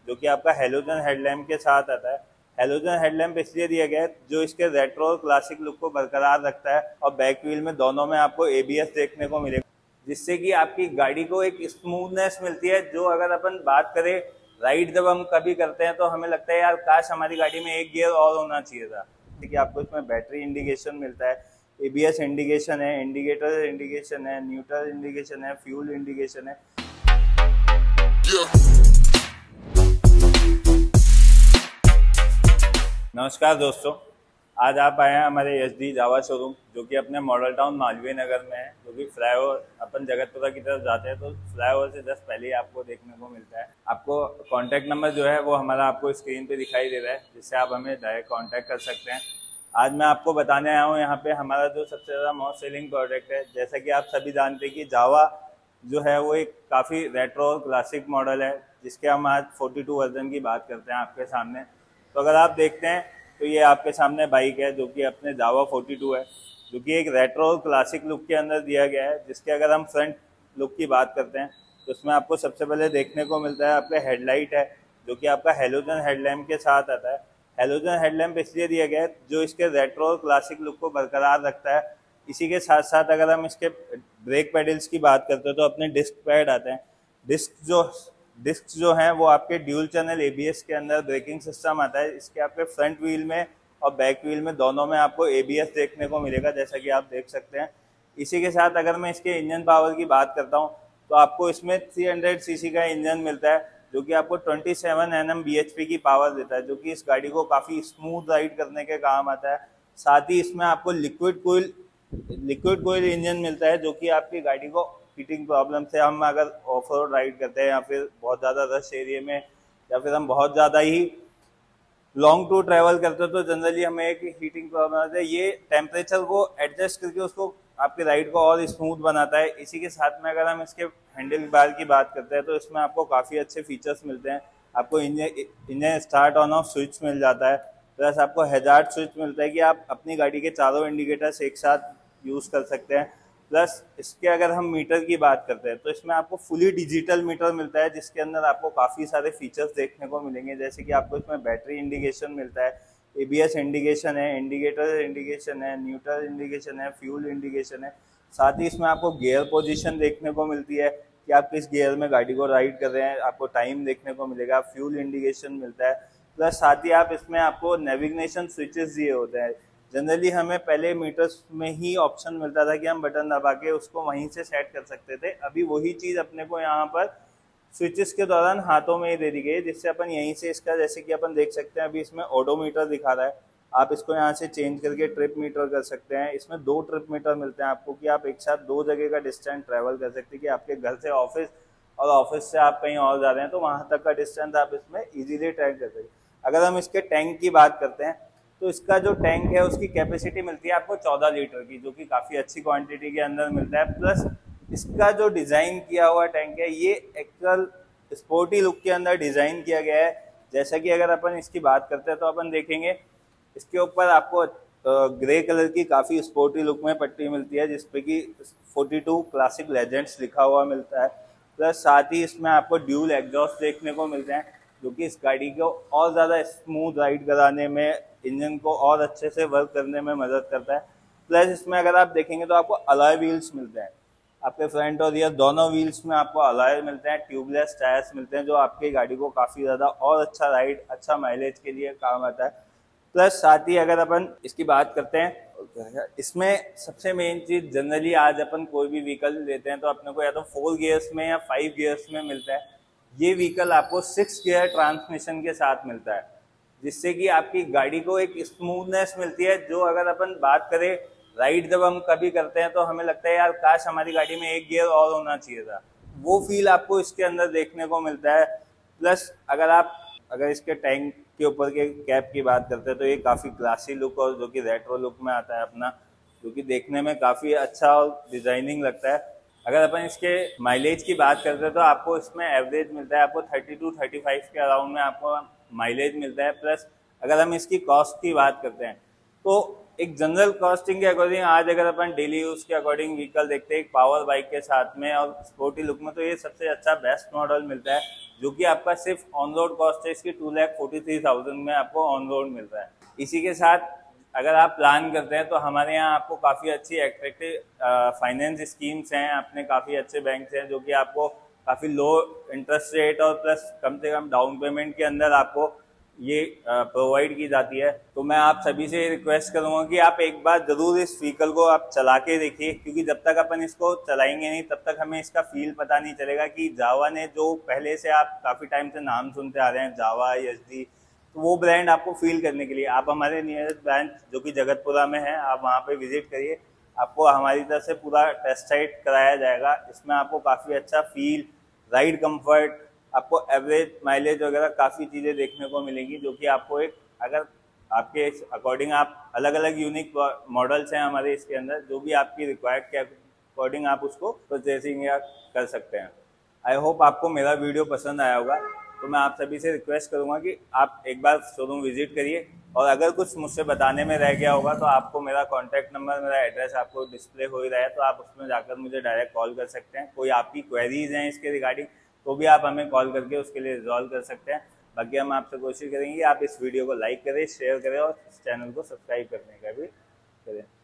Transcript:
जो कि आपका हेलोजन हेडलैम्प के साथ आता है। हेलोजन हेडलैम्प इसलिए दिया गया है जो इसके रेट्रो और क्लासिक लुक को बरकरार रखता है, और बैक व्हील में दोनों में आपको एबीएस देखने को मिलेगा, जिससे कि आपकी गाड़ी को एक स्मूथनेस मिलती है। जो अगर अपन बात करें राइड जब हम कभी करते हैं तो हमें लगता है यार काश हमारी गाड़ी में एक गियर और होना चाहिए था। ठीक है, आपको इसमें बैटरी इंडिकेशन मिलता है, एबीएस इंडिकेशन है, इंडिकेटर इंडिकेशन है, न्यूट्रल इंडिकेशन है, फ्यूल इंडिकेशन है। नमस्कार दोस्तों, आज आप आए हैं हमारे एसडी जावा शोरूम, जो कि अपने मॉडल टाउन मालवीय नगर में है, जो कि फ्लाईओवर अपन जगतपुरा की तरफ जाते हैं तो फ्लाईओवर से जस्ट पहले ही आपको देखने को मिलता है। आपको कॉन्टैक्ट नंबर जो है वो हमारा आपको स्क्रीन पे दिखाई दे रहा है, जिससे आप हमें डायरेक्ट कॉन्टैक्ट कर सकते हैं। आज मैं आपको बताने आया हूँ यहाँ पे हमारा जो सबसे ज़्यादा मोस्ट सेलिंग प्रोडक्ट है। जैसा कि आप सभी जानते हैं कि जावा जो है वो एक काफ़ी रेट्रो और क्लासिक मॉडल है, जिसके हम आज 42 वर्जन की बात करते हैं आपके सामने। तो अगर आप देखते हैं तो ये आपके सामने बाइक है जो कि अपने जावा 42 है, जो कि एक रेट्रो और क्लासिक लुक के अंदर दिया गया है। जिसके अगर हम फ्रंट लुक की बात करते हैं तो उसमें आपको सबसे पहले देखने को मिलता है आपका हेडलाइट है, जो कि आपका हेलोजन हेडलैम्प के साथ आता है। हेलोजन हेडलैम्प इसलिए दिया गया है जो इसके रेट्रो और क्लासिक लुक को बरकरार रखता है। इसी के साथ साथ अगर हम इसके ब्रेक पेडल्स की बात करते हैं तो अपने डिस्क पैड आते हैं। डिस्क जो हैं वो आपके ड्यूल चैनल एबीएस के अंदर ब्रेकिंग सिस्टम आता है। इसके आपके फ्रंट व्हील में और बैक व्हील में दोनों में आपको एबीएस देखने को मिलेगा, जैसा कि आप देख सकते हैं। इसी के साथ अगर मैं इसके इंजन पावर की बात करता हूं तो आपको इसमें 300 सीसी का इंजन मिलता है, जो कि आपको 27 Nm bhp की पावर देता है, जो कि इस गाड़ी को काफ़ी स्मूथ राइड करने के काम आता है। साथ ही इसमें आपको लिक्विड कोयल इंजन मिलता है, जो कि आपकी गाड़ी को हीटिंग प्रॉब्लम से, हम अगर ऑफ रोड राइड करते हैं या फिर बहुत ज़्यादा रश एरिया में या फिर हम बहुत ज़्यादा ही लॉन्ग टूर ट्रैवल करते हैं तो जनरली हमें एक हीटिंग प्रॉब्लम आती है। ये टेम्परेचर को एडजस्ट करके उसको आपकी राइड को और स्मूथ बनाता है। इसी के साथ में अगर हम इसके हैंडल बार की बात करते हैं तो इसमें आपको काफ़ी अच्छे फीचर्स मिलते हैं। आपको engine start on off switch मिल जाता है, प्लस आपको हैजार्ड स्विच मिलता है कि आप अपनी गाड़ी के चारों इंडिकेटर्स एक साथ यूज़ कर सकते हैं। प्लस इसके अगर हम मीटर की बात करते हैं तो इसमें आपको फुली डिजिटल मीटर मिलता है, जिसके अंदर आपको काफ़ी सारे फीचर्स देखने को मिलेंगे। जैसे कि आपको इसमें बैटरी इंडिकेशन मिलता है, एबीएस इंडिकेशन है, इंडिकेटर इंडिकेशन है, न्यूट्रल इंडिकेशन है, फ्यूल इंडिकेशन है। साथ ही इसमें आपको गियर पोजीशन देखने को मिलती है कि आप किस गियर में गाड़ी को राइड कर रहे हैं, आपको टाइम देखने को मिलेगा, फ्यूल इंडिकेशन मिलता है। प्लस साथ ही आप इसमें आपको नेविगेशन स्विचेस दिए होते हैं। जनरली हमें पहले मीटर्स में ही ऑप्शन मिलता था कि हम बटन दबा के उसको वहीं से सेट कर सकते थे। अभी वही चीज़ अपने को यहाँ पर स्विचेस के दौरान हाथों में ही दे दी गई है, जिससे अपन यहीं से इसका, जैसे कि अपन देख सकते हैं अभी इसमें ओडोमीटर दिखा रहा है, आप इसको यहाँ से चेंज करके ट्रिप मीटर कर सकते हैं। इसमें 2 ट्रिप मीटर मिलते हैं आपको कि आप एक साथ 2 जगह का डिस्टेंस ट्रैवल कर सकते हैं, कि आपके घर से ऑफिस और ऑफिस से आप कहीं और जा रहे हैं तो वहाँ तक का डिस्टेंस आप इसमें ईजिली ट्रैक कर सकते हैं। अगर हम इसके टैंक की बात करते हैं तो इसका जो टैंक है उसकी कैपेसिटी मिलती है आपको 14 लीटर की, जो कि काफ़ी अच्छी क्वांटिटी के अंदर मिलता है। प्लस इसका जो डिज़ाइन किया हुआ टैंक है ये एक्चुअल स्पोर्टी लुक के अंदर डिज़ाइन किया गया है। जैसा कि अगर अपन इसकी बात करते हैं तो अपन देखेंगे इसके ऊपर आपको ग्रे कलर की काफ़ी स्पोर्टी लुक में पट्टी मिलती है, जिसपे कि 42 क्लासिक लेजेंड्स लिखा हुआ मिलता है। प्लस साथ ही इसमें आपको ड्यूल एग्जॉस्ट देखने को मिलते हैं, जो कि इस गाड़ी को और ज़्यादा स्मूथ राइड कराने में, इंजन को और अच्छे से वर्क करने में मदद करता है। प्लस इसमें अगर आप देखेंगे तो आपको अलॉय व्हील्स मिलते हैं, आपके फ्रंट और रियर दोनों व्हील्स में आपको अलॉय मिलते हैं। ट्यूबलेस टायर्स मिलते हैं, जो आपकी गाड़ी को काफ़ी ज़्यादा और अच्छा राइड, अच्छा माइलेज के लिए काम आता है। प्लस साथ ही अगर अपन इसकी बात करते हैं, इसमें सबसे मेन चीज़, जनरली आज अपन कोई भी व्हीकल लेते हैं तो अपने को या तो 4 गियर्स में या 5 गियर्स में मिलता है। ये व्हीकल आपको 6 गियर ट्रांसमिशन के साथ मिलता है, जिससे कि आपकी गाड़ी को एक स्मूथनेस मिलती है। जो अगर अपन बात करें राइड जब हम कभी करते हैं तो हमें लगता है यार काश हमारी गाड़ी में एक गियर और होना चाहिए था, वो फील आपको इसके अंदर देखने को मिलता है। प्लस अगर इसके टैंक के ऊपर के कैप की बात करते हैं तो ये काफ़ी क्लासी लुक और जो कि रेट्रो लुक में आता है अपना, जो कि देखने में काफ़ी अच्छा और डिजाइनिंग लगता है। अगर अपन इसके माइलेज की बात करते हैं तो आपको इसमें एवरेज मिलता है, आपको 32-35 के अराउंड में आपको माइलेज मिलता है। प्लस अगर हम इसकी कॉस्ट की बात करते हैं तो एक जनरल कॉस्टिंग के अकॉर्डिंग आज अगर अपन डेली यूज के अकॉर्डिंग व्हीकल देखते हैं एक पावर बाइक के साथ में और स्पोर्टी लुक में, तो ये सबसे अच्छा बेस्ट मॉडल मिलता है, जो कि आपका सिर्फ ऑन रोड कॉस्ट है इसकी 2,43,000 में आपको ऑन रोड मिल रहा है। इसी के साथ अगर आप प्लान करते हैं तो हमारे यहाँ आपको काफ़ी अच्छी एट्रैक्टिव फाइनेंस स्कीम्स हैं, अपने काफ़ी अच्छे बैंक हैं जो कि आपको काफ़ी लो इंटरेस्ट रेट और प्लस कम से कम डाउन पेमेंट के अंदर आपको ये प्रोवाइड की जाती है। तो मैं आप सभी से रिक्वेस्ट करूंगा कि आप एक बार जरूर इस व्हीकल को आप चला के देखिए, क्योंकि जब तक अपन इसको चलाएंगे नहीं तब तक हमें इसका फील पता नहीं चलेगा कि जावा ने जो पहले से आप काफ़ी टाइम से नाम सुनते आ रहे हैं, जावा, एसडी, तो वो ब्रांड आपको फील करने के लिए आप हमारे नियरेस्ट ब्रांच जो कि जगतपुरा में है, आप वहाँ पे विजिट करिए। आपको हमारी तरफ से पूरा टेस्ट राइड कराया जाएगा। इसमें आपको काफ़ी अच्छा फील, राइड कंफर्ट, आपको एवरेज माइलेज वगैरह काफ़ी चीज़ें देखने को मिलेंगी, जो कि आपको एक अगर आपके अकॉर्डिंग आप अलग अलग यूनिक मॉडल्स हैं हमारे इसके अंदर, जो भी आपकी रिक्वायर्ड के अकॉर्डिंग आप उसको परचेसिंग या कर सकते हैं। आई होप आपको मेरा वीडियो पसंद आया होगा। तो मैं आप सभी से रिक्वेस्ट करूंगा कि आप एक बार शोरूम विजिट करिए, और अगर कुछ मुझसे बताने में रह गया होगा तो आपको मेरा कॉन्टैक्ट नंबर, मेरा एड्रेस आपको डिस्प्ले हो ही रहा है, तो आप उसमें जाकर मुझे डायरेक्ट कॉल कर सकते हैं। कोई आपकी क्वेरीज हैं इसके रिगार्डिंग तो भी आप हमें कॉल करके उसके लिए रिजॉल्व कर सकते हैं। बाकी हम आपसे कोशिश करेंगे आप इस वीडियो को लाइक करें, शेयर करें और इस चैनल को सब्सक्राइब करने का भी करें।